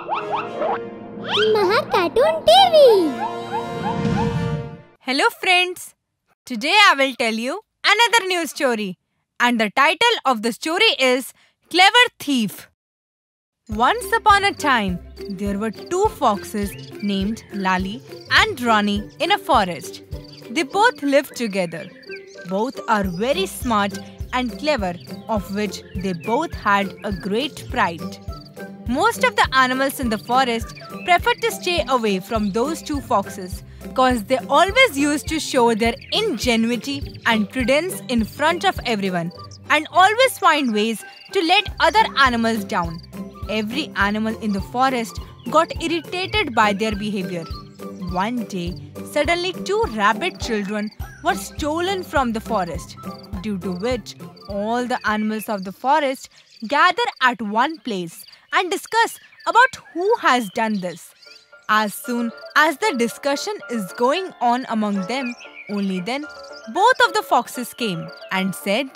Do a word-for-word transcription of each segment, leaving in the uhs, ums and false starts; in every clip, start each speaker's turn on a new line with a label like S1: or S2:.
S1: Maha Cartoon T V.
S2: Hello friends, today I will tell you another new story, and the title of the story is Clever Thief. Once upon a time, there were two foxes named Lali and Ronnie in a forest. They both lived together. Both are very smart and clever, of which they both had a great pride. Most of the animals in the forest preferred to stay away from those two foxes because they always used to show their ingenuity and prudence in front of everyone and always find ways to let other animals down. Every animal in the forest got irritated by their behavior. One day, suddenly two rabbit children were stolen from the forest, due to which all the animals of the forest gather at one place and discuss about who has done this. As soon as the discussion is going on among them, only then both of the foxes came and said,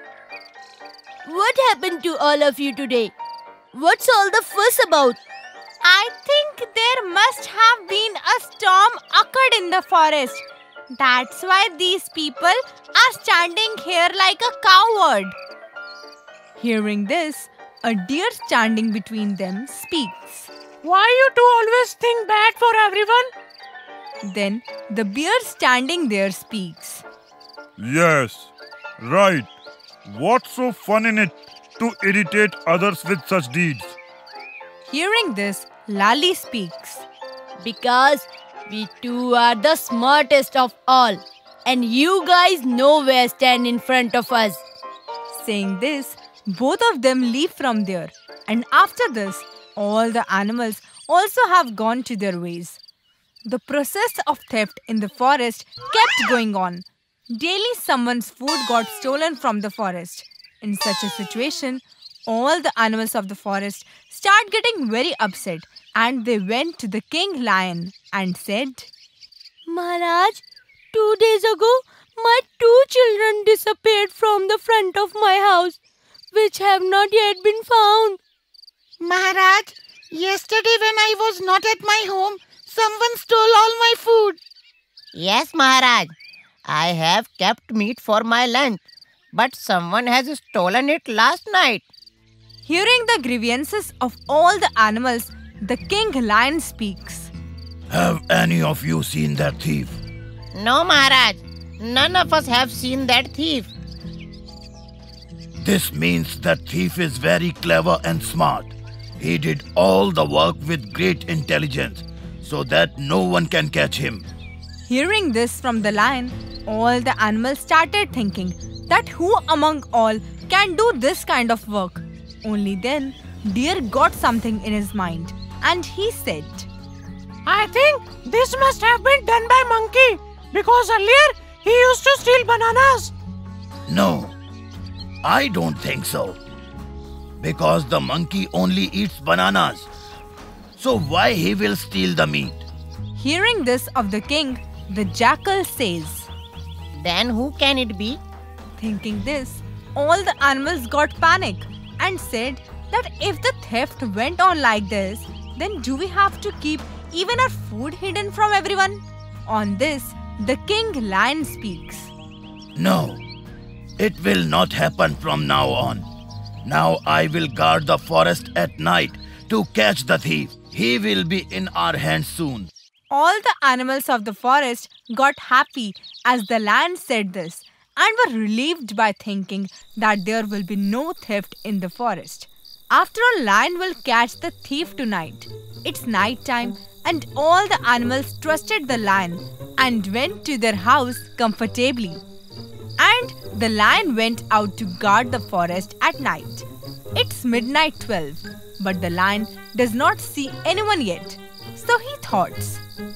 S3: "What happened to all of you today? What's all the fuss about?"
S2: "I think there must have been a storm occurred in the forest. That's why these people are standing here like a coward." Hearing this, a deer standing between them speaks.
S4: "Why you two always think bad for everyone?"
S2: Then the bear standing there speaks.
S5: "Yes, right. What's so fun in it to irritate others with such deeds?"
S2: Hearing this, Lali speaks.
S3: "Because we two are the smartest of all, and you guys nowhere stand in front of us."
S2: Saying this, both of them leave from there, and after this, all the animals also have gone to their ways. The process of theft in the forest kept going on. Daily someone's food got stolen from the forest. In such a situation, all the animals of the forest start getting very upset, and they went to the king lion and said,
S3: "Maharaj, two days ago, my two children disappeared from the front of my house, which have not yet been found."
S6: "Maharaj, yesterday when I was not at my home, someone stole all my food."
S7: "Yes, Maharaj. I have kept meat for my lunch, but someone has stolen it last night."
S2: Hearing the grievances of all the animals, the king lion speaks.
S8: "Have any of you seen that thief?"
S7: "No, Maharaj. None of us have seen that thief."
S8: "This means that thief is very clever and smart. He did all the work with great intelligence, so that no one can catch him."
S2: Hearing this from the lion, all the animals started thinking that who among all can do this kind of work. Only then, deer got something in his mind, and he said,
S4: "I think this must have been done by monkey, because earlier he used to steal bananas."
S8: "No, I don't think so. Because the monkey only eats bananas. So why he will steal the meat?"
S2: Hearing this of the king, the jackal says.
S7: "Then who can it be?"
S2: Thinking this, all the animals got panic and said that if the theft went on like this, then do we have to keep even our food hidden from everyone? On this, the king lion speaks.
S8: "No, it will not happen from now on. Now I will guard the forest at night to catch the thief. He will be in our hands soon."
S2: All the animals of the forest got happy as the lion said this and were relieved by thinking that there will be no theft in the forest. After all, lion will catch the thief tonight. It's night time, and all the animals trusted the lion and went to their house comfortably. And the lion went out to guard the forest at night. It's midnight twelve, but the lion does not see anyone yet. So he thoughts,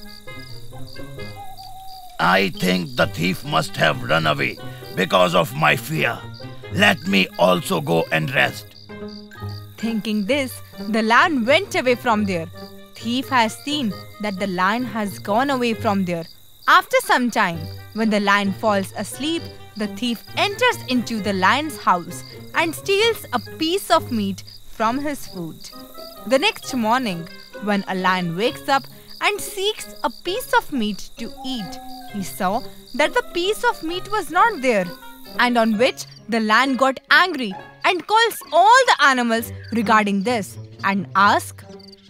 S8: "I think the thief must have run away because of my fear. Let me also go and rest."
S2: Thinking this, the lion went away from there. Thief has seen that the lion has gone away from there. After some time, when the lion falls asleep, the thief enters into the lion's house and steals a piece of meat from his food. The next morning, When a lion wakes up and seeks a piece of meat to eat, he saw that the piece of meat was not there, and on which the lion got angry and calls all the animals regarding this and asks,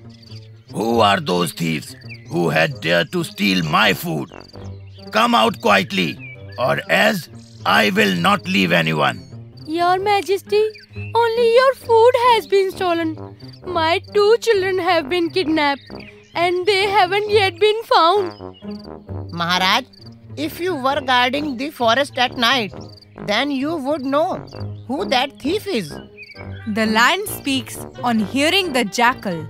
S8: Who are those thieves who had dared to steal my food? Come out quietly, or else I will not leave anyone.
S3: Your Majesty, only your food has been stolen. My two children have been kidnapped and they haven't yet been found.
S7: Maharaj, if you were guarding the forest at night, then you would know who that thief is.
S2: The lion speaks on hearing the jackal.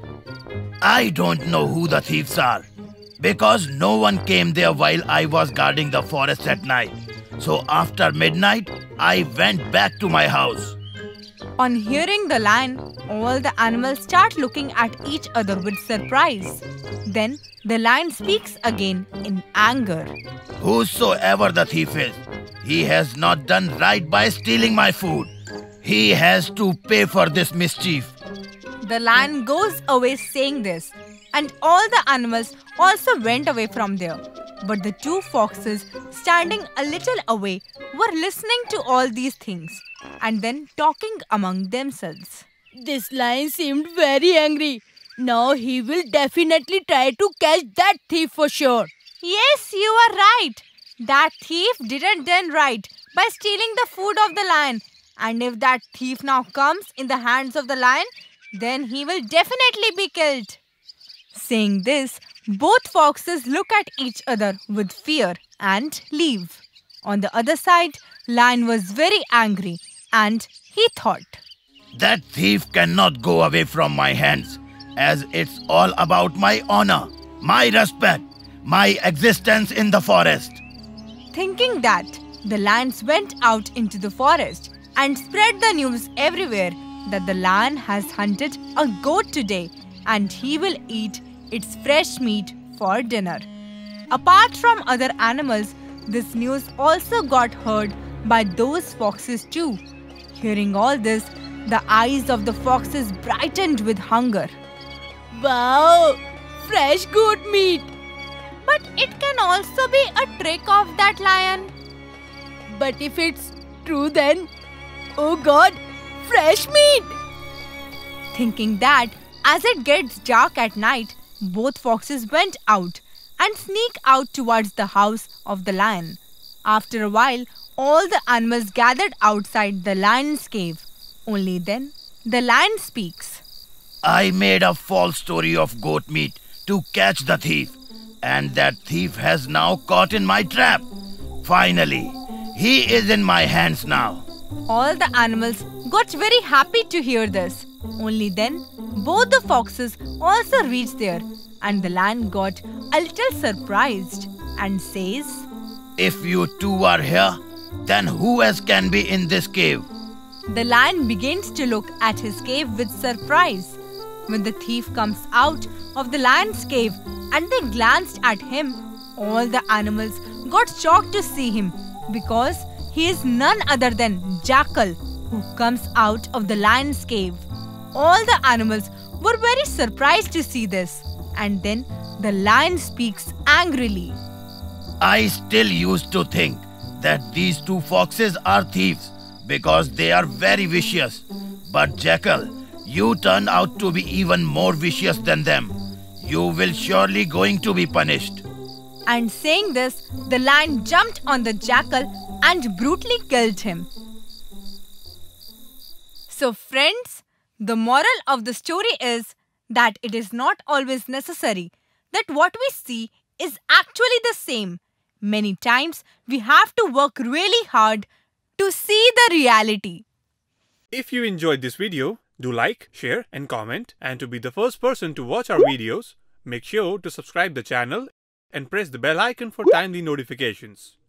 S8: I don't know who the thieves are, because no one came there while I was guarding the forest at night. So after midnight, I went back to my house.
S2: On hearing the lion, all the animals start looking at each other with surprise. Then the lion speaks again in anger.
S8: Whosoever the thief is, he has not done right by stealing my food. He has to pay for this mischief.
S2: The lion goes away saying this, and all the animals also went away from there. But the two foxes, standing a little away, were listening to all these things and then talking among themselves.
S3: This lion seemed very angry. Now he will definitely try to catch that thief for sure.
S2: Yes, you are right. That thief didn't done right by stealing the food of the lion. And if that thief now comes in the hands of the lion, then he will definitely be killed. Saying this, both foxes look at each other with fear and leave. On the other side, lion was very angry and he thought,
S8: That thief cannot go away from my hands, as it's all about my honor, my respect, my existence in the forest.
S2: Thinking that, the lions went out into the forest and spread the news everywhere that the lion has hunted a goat today and he will eat its fresh meat for dinner. Apart from other animals, this news also got heard by those foxes too. Hearing all this, the eyes of the foxes brightened with hunger.
S3: Wow! Fresh goat meat!
S2: But it can also be a trick of that lion.
S3: But if it's true then, oh God, fresh meat!
S2: Thinking that, as it gets dark at night, both foxes went out and sneak out towards the house of the lion. After a while, all the animals gathered outside the lion's cave. Only then, the lion speaks.
S8: I made a false story of goat meat to catch the thief, and that thief has now caught in my trap. Finally, he is in my hands now.
S2: All the animals got very happy to hear this. Only then, both the foxes also reached there, and the lion got a little surprised and says,
S8: If you two are here, then who else can be in this cave?
S2: The lion begins to look at his cave with surprise. When the thief comes out of the lion's cave and they glanced at him, all the animals got shocked to see him because he is none other than Jackal, who comes out of the lion's cave. All the animals were very surprised to see this, and then the lion speaks angrily.
S8: I still used to think that these two foxes are thieves because they are very vicious. But Jackal, you turned out to be even more vicious than them. You will surely going to be punished.
S2: And saying this, the lion jumped on the jackal and brutally killed him. So friends, the moral of the story is that it is not always necessary that what we see is actually the same. Many times we have to work really hard to see the reality.
S9: If you enjoyed this video, do like, share and comment, and to be the first person to watch our videos, make sure to subscribe the channel and press the bell icon for timely notifications.